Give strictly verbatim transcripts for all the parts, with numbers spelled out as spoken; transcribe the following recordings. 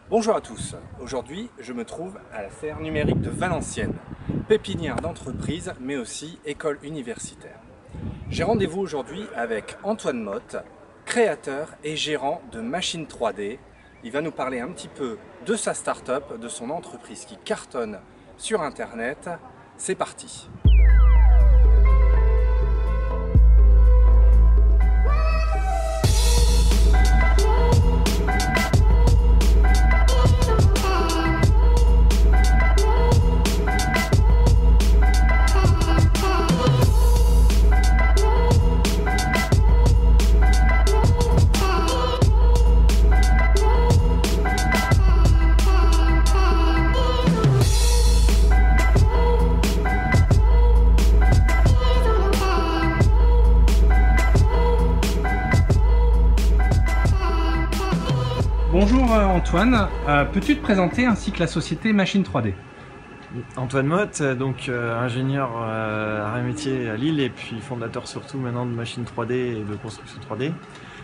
Bonjour à tous, aujourd'hui je me trouve à la Serre numérique de Valenciennes, pépinière d'entreprise mais aussi école universitaire. J'ai rendez-vous aujourd'hui avec Antoine Motte, créateur et gérant de Machine trois D. Il va nous parler un petit peu de sa start-up, de son entreprise qui cartonne sur internet. C'est parti! Bonjour Antoine, euh, peux-tu te présenter ainsi que la société Machine trois D? Antoine Motte, donc euh, ingénieur euh, arts et métiers à Lille et puis fondateur surtout maintenant de Machine trois D et de construction trois D.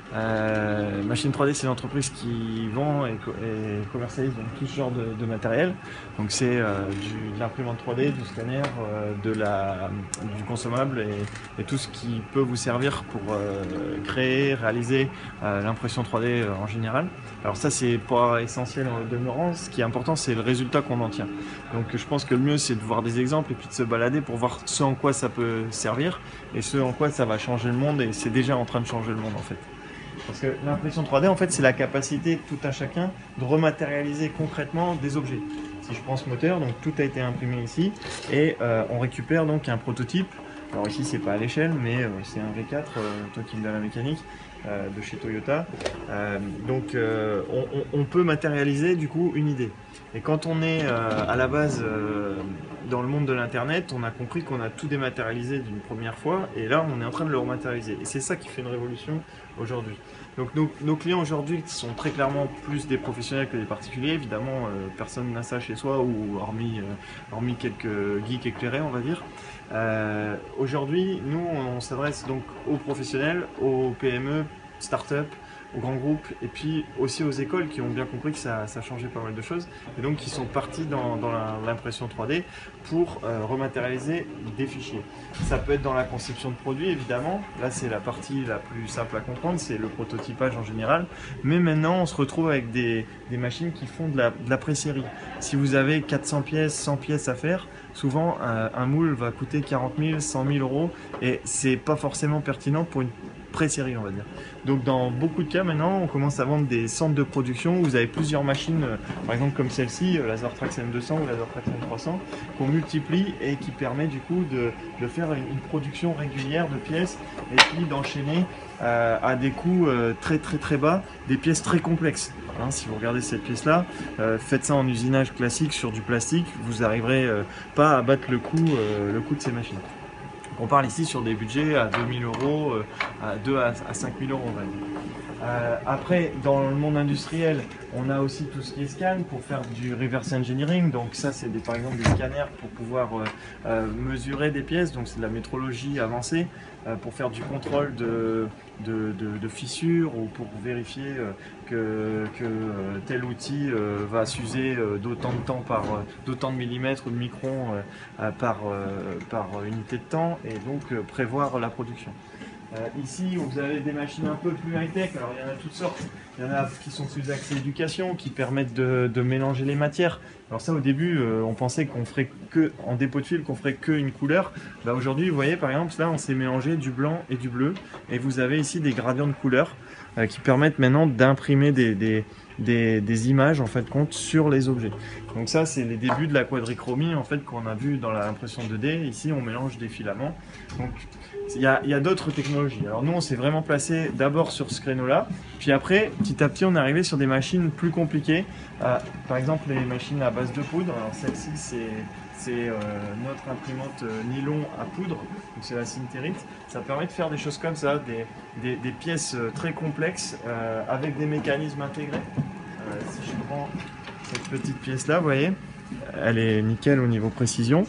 Euh, Machine trois D, c'est une entreprise qui vend et, co et commercialise donc, tout ce genre de, de matériel. Donc c'est euh, de l'imprimante trois D, du scanner, euh, de la, du consommable et, et tout ce qui peut vous servir pour euh, créer, réaliser euh, l'impression trois D euh, en général. Alors ça c'est pas essentiel en demeurant, ce qui est important c'est le résultat qu'on en tient. Donc je pense que le mieux c'est de voir des exemples et puis de se balader pour voir ce en quoi ça peut servir et ce en quoi ça va changer le monde, et c'est déjà en train de changer le monde en fait. Parce que l'impression trois D, en fait, c'est la capacité de tout un chacun de rematérialiser concrètement des objets. Si je prends ce moteur, donc tout a été imprimé ici, et euh, on récupère donc un prototype. Alors ici, c'est pas à l'échelle, mais euh, c'est un V quatre, euh, toi qui me donnes la mécanique, euh, de chez Toyota. Euh, donc, euh, on, on, on peut matérialiser du coup une idée. Et quand on est euh, à la base euh, dans le monde de l'internet, on a compris qu'on a tout dématérialisé d'une première fois, et là on est en train de le rematérialiser. Et c'est ça qui fait une révolution aujourd'hui. Donc nos, nos clients aujourd'hui sont très clairement plus des professionnels que des particuliers. Évidemment, euh, personne n'a ça chez soi, ou hormis, euh, hormis quelques geeks éclairés, on va dire. Euh, aujourd'hui, nous on s'adresse donc aux professionnels, aux P M E, start-up, aux grands groupes et puis aussi aux écoles qui ont bien compris que ça, ça changeait pas mal de choses et donc qui sont partis dans, dans l'impression trois D pour euh, rematérialiser des fichiers. Ça peut être dans la conception de produits évidemment, là c'est la partie la plus simple à comprendre, c'est le prototypage en général, mais maintenant on se retrouve avec des, des machines qui font de la, de la pré-série. Si vous avez quatre cents pièces, cent pièces à faire, souvent un, un moule va coûter quarante mille, cent mille euros et c'est pas forcément pertinent pour une pré-série on va dire. Donc dans beaucoup de cas maintenant on commence à vendre des centres de production où vous avez plusieurs machines, euh, par exemple comme celle-ci, euh, Lasertrax M deux cents ou Lasertrax M trois cents, qu'on multiplie et qui permet du coup de, de faire une, une production régulière de pièces et puis d'enchaîner euh, à des coûts euh, très très très bas des pièces très complexes. Hein, si vous regardez cette pièce là, euh, faites ça en usinage classique sur du plastique, vous n'arriverez euh, pas à battre le coût, euh, le coût de ces machines. On parle ici sur des budgets à deux mille euros, à deux à cinq mille euros on va dire. Euh, après, dans le monde industriel, on a aussi tout ce qui est scan pour faire du reverse engineering. Donc ça, c'est par exemple des scanners pour pouvoir euh, euh, mesurer des pièces. Donc c'est de la métrologie avancée euh, pour faire du contrôle de, de, de, de fissures ou pour vérifier euh, que, que euh, tel outil euh, va s'user euh, d'autant de temps par euh, d'autant de millimètres ou de microns euh, par, euh, par unité de temps et donc euh, prévoir la production. Euh, ici, vous avez des machines un peu plus high-tech, alors il y en a toutes sortes. Il y en a qui sont sous accès éducation, qui permettent de, de mélanger les matières. Alors ça, au début, euh, on pensait qu'on ferait que, en dépôt de fil, qu'on ferait que une couleur. Bah, aujourd'hui, vous voyez, par exemple, là, on s'est mélangé du blanc et du bleu. Et vous avez ici des gradients de couleurs euh, qui permettent maintenant d'imprimer des, des, des, des images, en fait, compte sur les objets. Donc ça, c'est les débuts de la quadrichromie, en fait, qu'on a vu dans l'impression deux D. Ici, on mélange des filaments. Donc, il y a, a d'autres technologies. Alors nous, on s'est vraiment placé d'abord sur ce créneau-là, puis après, petit à petit, on est arrivé sur des machines plus compliquées. Euh, par exemple, les machines à base de poudre. Alors celle-ci, c'est euh, notre imprimante euh, nylon à poudre, donc c'est la Syntherit. Ça permet de faire des choses comme ça, des, des, des pièces très complexes euh, avec des mécanismes intégrés. Euh, si je prends cette petite pièce-là, vous voyez, elle est nickel au niveau précision.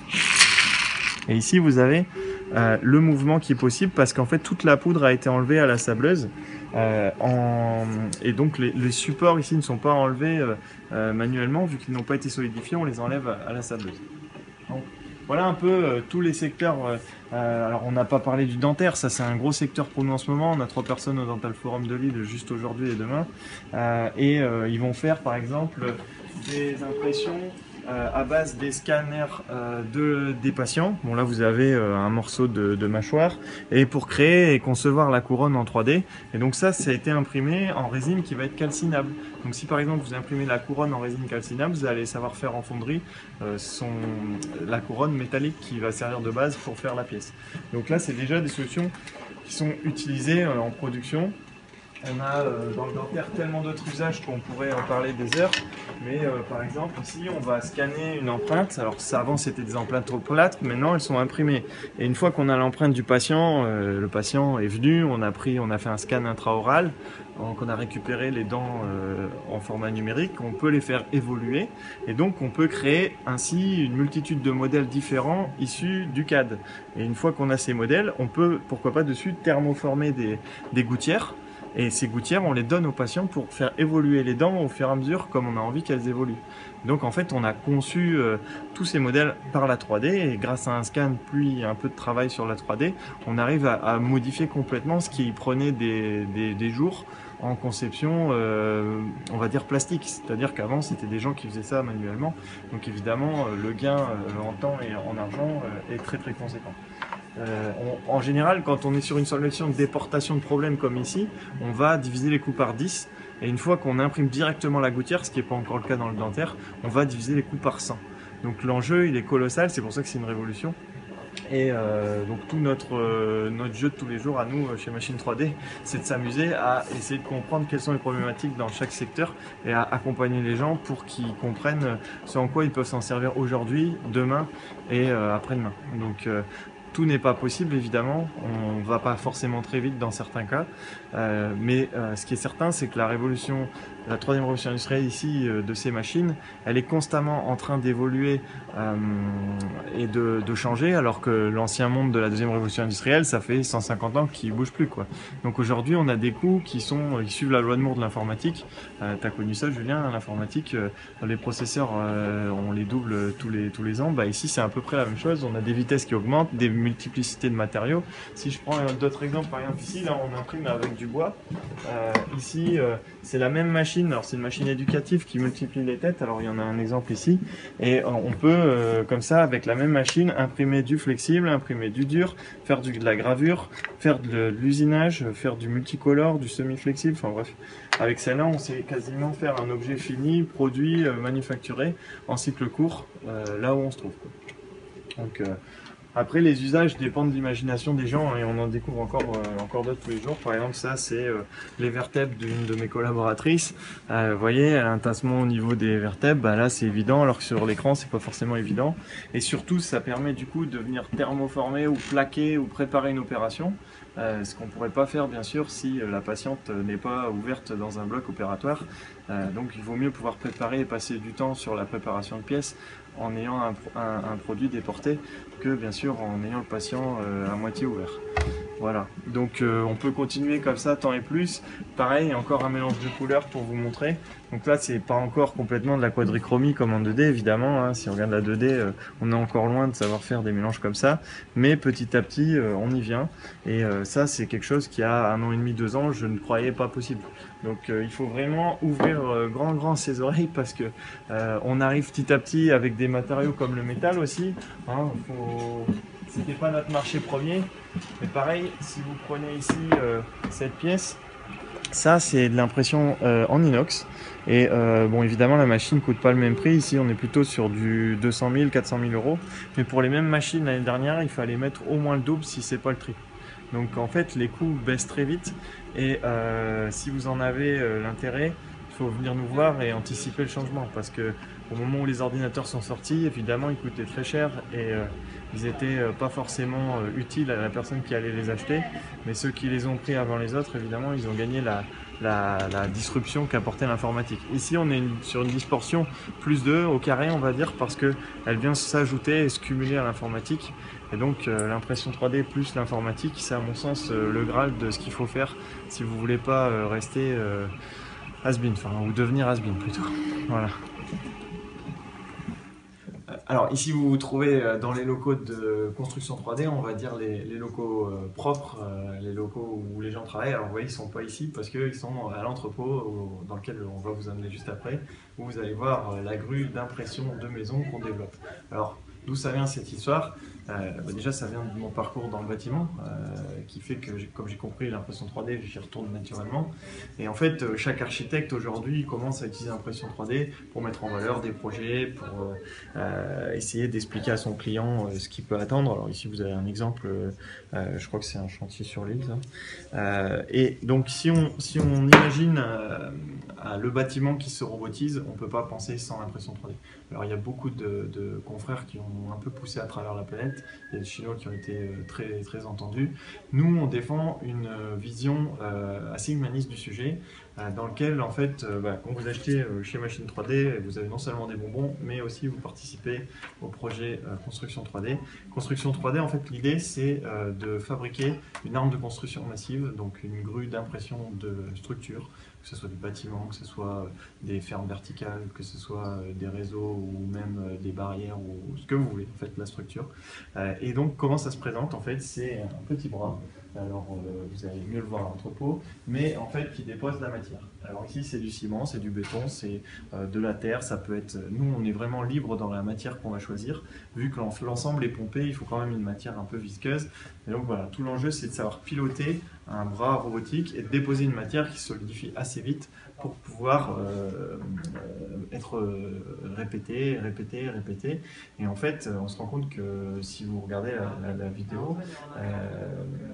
Et ici, vous avez Euh, le mouvement qui est possible parce qu'en fait toute la poudre a été enlevée à la sableuse Euh, en... Et donc les, les supports ici ne sont pas enlevés euh, euh, manuellement, vu qu'ils n'ont pas été solidifiés, on les enlève à, à la sableuse. Donc, voilà un peu euh, tous les secteurs. Euh, alors on n'a pas parlé du dentaire, ça c'est un gros secteur pour nous en ce moment. On a trois personnes au Dental Forum de Lille juste aujourd'hui et demain. Euh, et euh, ils vont faire par exemple des impressions euh, à base des scanners euh, de, des patients. Bon là vous avez euh, un morceau de, de mâchoire et pour créer et concevoir la couronne en trois D. Et donc ça, ça a été imprimé en résine qui va être calcinable. Donc si par exemple vous imprimez la couronne en résine calcinable, vous allez savoir faire en fonderie euh, son, la couronne métallique qui va servir de base pour faire la pièce. Donc là c'est déjà des solutions qui sont utilisées euh, en production. On a euh, dans le dentaire tellement d'autres usages qu'on pourrait en parler des heures, mais euh, par exemple ici on va scanner une empreinte. Alors ça, avant c'était des empreintes trop plates, maintenant elles sont imprimées. Et une fois qu'on a l'empreinte du patient, euh, le patient est venu, on a pris, on a fait un scan intraoral, donc on a récupéré les dents euh, en format numérique, on peut les faire évoluer et donc on peut créer ainsi une multitude de modèles différents issus du C A D. Et une fois qu'on a ces modèles, on peut pourquoi pas dessus thermoformer des, des gouttières. Et ces gouttières, on les donne aux patients pour faire évoluer les dents au fur et à mesure comme on a envie qu'elles évoluent. Donc en fait, on a conçu euh, tous ces modèles par la trois D et grâce à un scan puis un peu de travail sur la trois D, on arrive à, à modifier complètement ce qui prenait des, des, des jours en conception, euh, on va dire plastique. C'est-à-dire qu'avant, c'était des gens qui faisaient ça manuellement. Donc évidemment, le gain euh, en temps et en argent euh, est très très conséquent. Euh, on, en général, quand on est sur une solution de déportation de problèmes comme ici, on va diviser les coûts par dix. Et une fois qu'on imprime directement la gouttière, ce qui n'est pas encore le cas dans le dentaire, on va diviser les coûts par cent. Donc l'enjeu, il est colossal, c'est pour ça que c'est une révolution. Et euh, donc tout notre, euh, notre jeu de tous les jours à nous chez Machine trois D, c'est de s'amuser à essayer de comprendre quelles sont les problématiques dans chaque secteur et à accompagner les gens pour qu'ils comprennent ce en quoi ils peuvent s'en servir aujourd'hui, demain et euh, après-demain. Donc euh, tout n'est pas possible évidemment, on ne va pas forcément très vite dans certains cas, euh, mais euh, ce qui est certain c'est que la révolution, la troisième révolution industrielle ici euh, de ces machines, elle est constamment en train d'évoluer euh, et de, de changer, alors que l'ancien monde de la deuxième révolution industrielle, ça fait cent cinquante ans qu'il ne bouge plus, quoi. Donc aujourd'hui on a des coûts qui, sont, qui suivent la loi de Moore de l'informatique. Euh, tu as connu ça Julien, l'informatique, euh, les processeurs euh, on les double tous les, tous les ans, bah, ici c'est à peu près la même chose, on a des vitesses qui augmentent, des multiplicités de matériaux. Si je prends d'autres exemples, par exemple ici, là on imprime avec du bois, euh, ici euh, c'est la même machine, alors c'est une machine éducative qui multiplie les têtes, alors il y en a un exemple ici, et on peut euh, comme ça avec la même machine imprimer du flexible, imprimer du dur, faire du, de la gravure, faire de, de l'usinage, faire du multicolore, du semi-flexible, enfin bref. Avec celle-là on sait quasiment faire un objet fini, produit, euh, manufacturé en cycle court, euh, là où on se trouve, quoi. Donc euh, après, les usages dépendent de l'imagination des gens et on en découvre encore, euh, encore d'autres tous les jours. Par exemple, ça, c'est euh, les vertèbres d'une de mes collaboratrices. Euh, vous voyez, un tassement au niveau des vertèbres, bah là, c'est évident, alors que sur l'écran, c'est pas forcément évident. Et surtout, ça permet du coup de venir thermoformer ou plaquer ou préparer une opération. Euh, ce qu'on ne pourrait pas faire, bien sûr, si euh, la patiente n'est pas ouverte dans un bloc opératoire. Euh, donc, il vaut mieux pouvoir préparer et passer du temps sur la préparation de pièces en ayant un, un, un produit déporté que bien sûr en ayant le patient euh, à moitié ouvert. Voilà, donc euh, on peut continuer comme ça tant et plus. Pareil, encore un mélange de couleurs pour vous montrer. Donc là, c'est pas encore complètement de la quadrichromie comme en deux D, évidemment, hein. Si on regarde la deux D, euh, on est encore loin de savoir faire des mélanges comme ça. Mais petit à petit, euh, on y vient. Et euh, ça, c'est quelque chose qui a un an et demi, deux ans, je ne croyais pas possible. Donc euh, il faut vraiment ouvrir euh, grand grand ses oreilles parce que euh, on arrive petit à petit avec des matériaux comme le métal aussi. Hein, faut... C'était pas notre marché premier, mais pareil, si vous prenez ici euh, cette pièce, ça c'est de l'impression euh, en inox. Et euh, bon, évidemment, la machine coûte pas le même prix. Ici, on est plutôt sur du deux cent mille, quatre cent mille euros. Mais pour les mêmes machines l'année dernière, il fallait mettre au moins le double si c'est pas le triple. Donc en fait, les coûts baissent très vite. Et euh, si vous en avez euh, l'intérêt, il faut venir nous voir et anticiper le changement parce que Au moment où les ordinateurs sont sortis, évidemment, ils coûtaient très cher et euh, ils n'étaient euh, pas forcément euh, utiles à la personne qui allait les acheter. Mais ceux qui les ont pris avant les autres, évidemment, ils ont gagné la, la, la disruption qu'apportait l'informatique. Ici, on est une, sur une distorsion plus deux au carré, on va dire, parce qu'elle vient s'ajouter et se cumuler à l'informatique. Et donc, euh, l'impression trois D plus l'informatique, c'est à mon sens euh, le Graal de ce qu'il faut faire si vous voulez pas euh, rester euh, has-been, enfin, ou devenir has-been plutôt. Voilà. Alors ici vous vous trouvez dans les locaux de construction trois D, on va dire les, les locaux euh, propres, euh, les locaux où les gens travaillent. Alors vous voyez, ils ne sont pas ici parce qu'ils sont à l'entrepôt dans lequel on va vous amener juste après, où vous allez voir euh, la grue d'impression de maison qu'on développe. Alors d'où ça vient cette histoire? Euh, bah déjà ça vient de mon parcours dans le bâtiment euh, qui fait que comme j'ai compris l'impression trois D j'y retourne naturellement et en fait euh, chaque architecte aujourd'hui commence à utiliser l'impression trois D pour mettre en valeur des projets, pour euh, euh, essayer d'expliquer à son client euh, ce qu'il peut attendre. Alors ici vous avez un exemple, euh, je crois que c'est un chantier sur l'île euh, et donc si on, si on imagine euh, le bâtiment qui se robotise, on ne peut pas penser sans l'impression trois D. Alors il y a beaucoup de, de confrères qui ont un peu poussé à travers la planète. Il y a des Chinois qui ont été très, très entendus. Nous, on défend une vision euh, assez humaniste du sujet, euh, dans lequel, en fait, euh, bah, quand vous achetez euh, chez Machine trois D, vous avez non seulement des bonbons, mais aussi vous participez au projet euh, Construction trois D. Construction trois D, en fait, l'idée, c'est euh, de fabriquer une arme de construction massive, donc une grue d'impression de structure, que ce soit du bâtiment, que ce soit des fermes verticales, que ce soit des réseaux ou même des barrières ou ce que vous voulez, en fait, la structure. Et donc, comment ça se présente? En fait, c'est un petit bras. Alors, euh, vous allez mieux le voir à l'entrepôt, mais en fait, qui dépose la matière. Alors ici, c'est du ciment, c'est du béton, c'est euh, de la terre. Ça peut être. Nous, on est vraiment libre dans la matière qu'on va choisir. Vu que l'ensemble est pompé, il faut quand même une matière un peu visqueuse. Et donc voilà, tout l'enjeu, c'est de savoir piloter un bras robotique et de déposer une matière qui solidifie assez vite pour pouvoir euh, être euh, répété, répété, répété. Et en fait, on se rend compte que si vous regardez la, la, la vidéo, euh,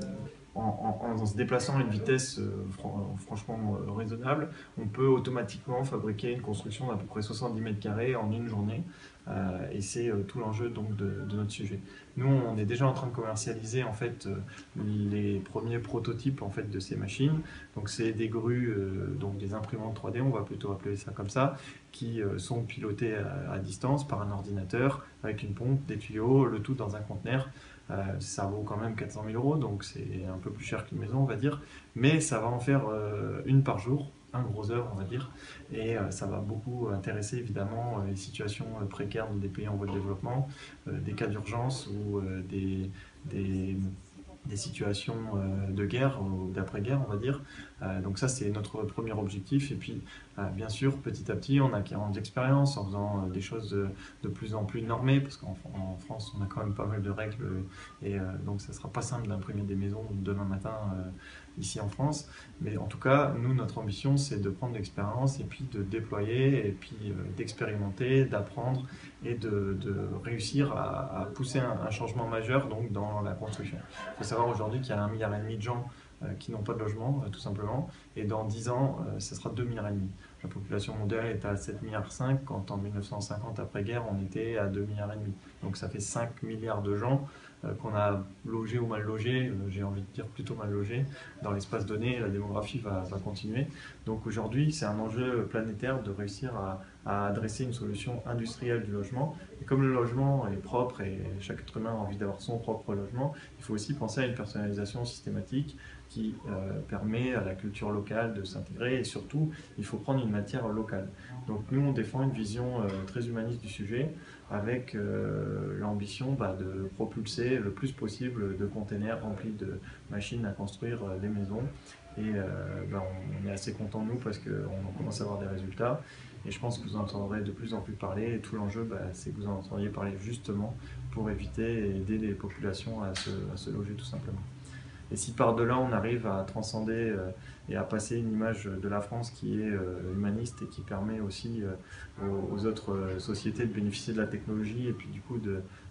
en, en, en se déplaçant à une vitesse euh, fran franchement euh, raisonnable, on peut automatiquement fabriquer une construction d'à peu près soixante-dix mètres carrés en une journée. Euh, et c'est euh, tout l'enjeu donc de, de notre sujet. Nous, on est déjà en train de commercialiser en fait euh, les premiers prototypes en fait de ces machines. Donc c'est des grues, euh, donc des imprimantes trois D, on va plutôt appeler ça comme ça, qui euh, sont pilotées à, à distance par un ordinateur avec une pompe, des tuyaux, le tout dans un conteneur. Euh, ça vaut quand même quatre cent mille euros, donc c'est un peu plus cher qu'une maison, on va dire, mais ça va en faire euh, une par jour, un gros œuvre, on va dire, et euh, ça va beaucoup intéresser évidemment euh, les situations euh, précaires dans des pays en voie de développement, euh, des cas d'urgence ou euh, des, des, des situations euh, de guerre ou d'après-guerre, on va dire. Euh, donc ça, c'est notre premier objectif. Et puis, euh, bien sûr, petit à petit, on acquiert d'expérience en faisant euh, des choses de, de plus en plus normées, parce qu'en en France, on a quand même pas mal de règles, et euh, donc ça sera pas simple d'imprimer des maisons demain matin euh, ici en France. Mais en tout cas, nous, notre ambition, c'est de prendre l'expérience et puis de déployer, et puis euh, d'expérimenter, d'apprendre et de, de réussir à, à pousser un, un changement majeur donc, dans la construction. Il faut savoir aujourd'hui qu'il y a un milliard et demi de gens euh, qui n'ont pas de logement, euh, tout simplement, et dans dix ans, euh, ce sera deux milliards et demi. La population mondiale est à sept virgule cinq milliards, quand en mille neuf cent cinquante, après-guerre, on était à deux milliards et demi. Donc ça fait cinq milliards de gens euh, qu'on a logés ou mal logés, euh, j'ai envie de dire plutôt mal logés, dans l'espace donné, la démographie va, va continuer. Donc aujourd'hui, c'est un enjeu planétaire de réussir à, à adresser une solution industrielle du logement. Et comme le logement est propre et chaque être humain a envie d'avoir son propre logement, il faut aussi penser à une personnalisation systématique qui euh, permet à la culture locale de s'intégrer et surtout, il faut prendre une matière locale. Donc nous, on défend une vision euh, très humaniste du sujet avec euh, l'ambition bah, de propulser le plus possible de containers remplis de machines à construire euh, des maisons. Et euh, bah, on est assez content nous parce qu'on commence à avoir des résultats. Et je pense que vous en entendrez de plus en plus parler. Et tout l'enjeu, bah, c'est que vous en entendiez parler justement pour éviter et aider les populations à se, à se loger tout simplement. Et si par-delà on arrive à transcender euh, et à passer une image de la France qui est euh, humaniste et qui permet aussi euh, aux, aux autres euh, sociétés de bénéficier de la technologie et puis du coup de,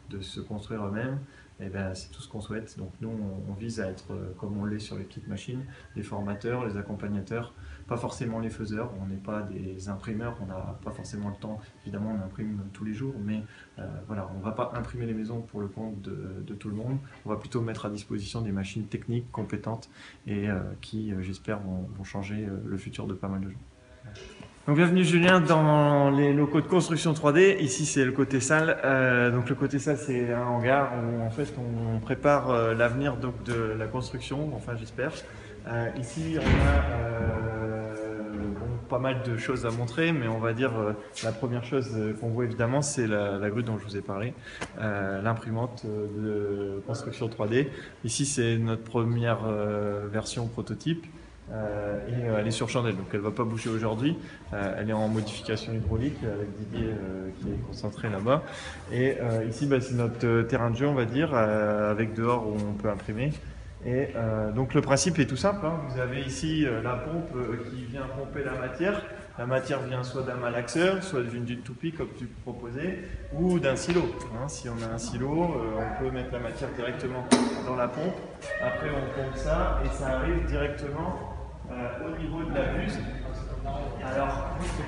de se construire eux-mêmes, et ben, c'est tout ce qu'on souhaite. Donc nous, on, on vise à être, euh, comme on l'est sur les petites machines, les formateurs, les accompagnateurs, pas forcément les faiseurs. On n'est pas des imprimeurs, on n'a pas forcément le temps. Évidemment, on imprime tous les jours, mais euh, voilà, on ne va pas imprimer les maisons pour le compte de, de tout le monde. On va plutôt mettre à disposition des machines techniques, compétentes et euh, qui, euh, j'espère, vont, vont changer euh, le futur de pas mal de gens. Donc bienvenue Julien dans les locaux de construction trois D. Ici c'est le côté salle. Euh, donc le côté salle c'est un hangar où en fait on prépare euh, l'avenir donc de la construction. Enfin j'espère. Euh, ici on a euh, bon, pas mal de choses à montrer, mais on va dire euh, la première chose qu'on voit évidemment c'est la, la grue dont je vous ai parlé, euh, l'imprimante de construction trois D. Ici c'est notre première euh, version prototype. Euh, et euh, elle est sur chandelle, donc elle ne va pas bouger aujourd'hui. Euh, elle est en modification hydraulique avec Didier euh, qui est concentré là-bas. Et euh, ici, bah, c'est notre euh, terrain de jeu, on va dire, euh, avec dehors où on peut imprimer. Et euh, donc le principe est tout simple. Hein. Vous avez ici euh, la pompe euh, qui vient pomper la matière. La matière vient soit d'un malaxeur, soit d'une toupie comme tu proposais, ou d'un silo. Hein. Si on a un silo, euh, on peut mettre la matière directement dans la pompe. Après, on pompe ça et ça arrive directement Euh, au niveau de la buse. Alors,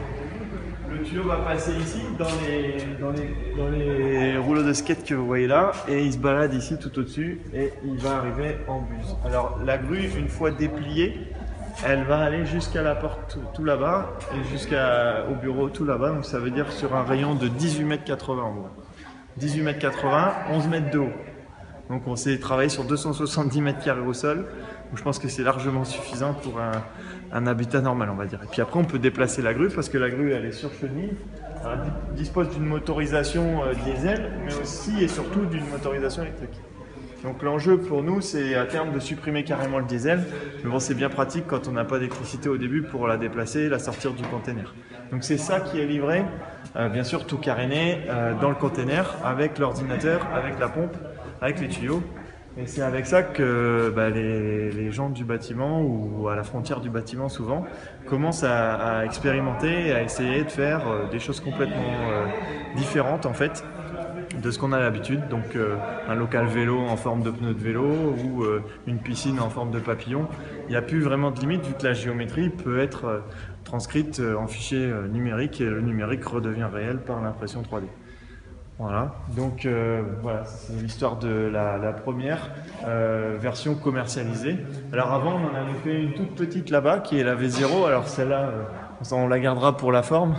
le tuyau va passer ici dans les, dans les, dans les rouleaux de skate que vous voyez là et il se balade ici tout au-dessus et il va arriver en buse. Alors, la grue, une fois dépliée, elle va aller jusqu'à la porte tout, tout là-bas et jusqu'au bureau tout là-bas. Donc, ça veut dire sur un rayon de dix-huit mètres quatre-vingts en gros. dix-huit mètres quatre-vingts, onze mètres de haut. Donc, on s'est travaillé sur deux cent soixante-dix mètres carrés au sol. Donc je pense que c'est largement suffisant pour un, un habitat normal, on va dire. Et puis après, on peut déplacer la grue parce que la grue, elle est sur chenille. Elle dispose d'une motorisation euh, diesel, mais aussi et surtout d'une motorisation électrique. Donc l'enjeu pour nous, c'est à terme de supprimer carrément le diesel. Mais bon, c'est bien pratique quand on n'a pas d'électricité au début pour la déplacer, la sortir du container. Donc c'est ça qui est livré, euh, bien sûr tout caréné euh, dans le container avec l'ordinateur, avec la pompe, avec les tuyaux. Et c'est avec ça que bah, les, les gens du bâtiment ou à la frontière du bâtiment souvent commencent à, à expérimenter et à essayer de faire euh, des choses complètement euh, différentes en fait de ce qu'on a l'habitude. Donc euh, un local vélo en forme de pneu de vélo ou euh, une piscine en forme de papillon. Il n'y a plus vraiment de limite vu que la géométrie peut être euh, transcrite en fichier euh, numérique et le numérique redevient réel par l'impression trois D. Voilà, donc euh, voilà, c'est l'histoire de la, la première euh, version commercialisée. Alors avant, on en avait fait une toute petite là-bas, qui est la V zéro. Alors celle-là, euh, on la gardera pour la forme.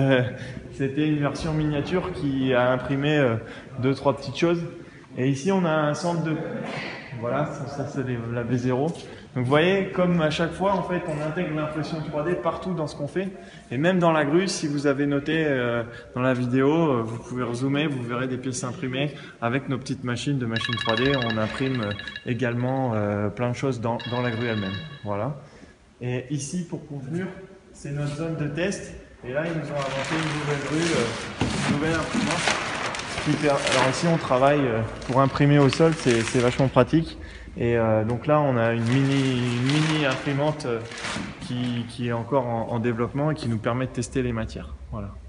C'était une version miniature qui a imprimé euh, deux, trois petites choses. Et ici, on a un centre de... Voilà, ça c'est la V zéro. Donc vous voyez, comme à chaque fois, en fait, on intègre l'impression trois D partout dans ce qu'on fait. Et même dans la grue, si vous avez noté euh, dans la vidéo, euh, vous pouvez rezoomer, vous verrez des pièces imprimées avec nos petites machines de machine trois D. On imprime euh, également euh, plein de choses dans, dans la grue elle-même. Voilà. Et ici, pour conclure, c'est notre zone de test. Et là, ils nous ont inventé une nouvelle grue, euh, une nouvelle imprimante. Alors ici, on travaille euh, pour imprimer au sol, c'est vachement pratique. Et euh, donc là, on a une mini, une mini imprimante euh, qui, qui est encore en, en développement et qui nous permet de tester les matières. Voilà.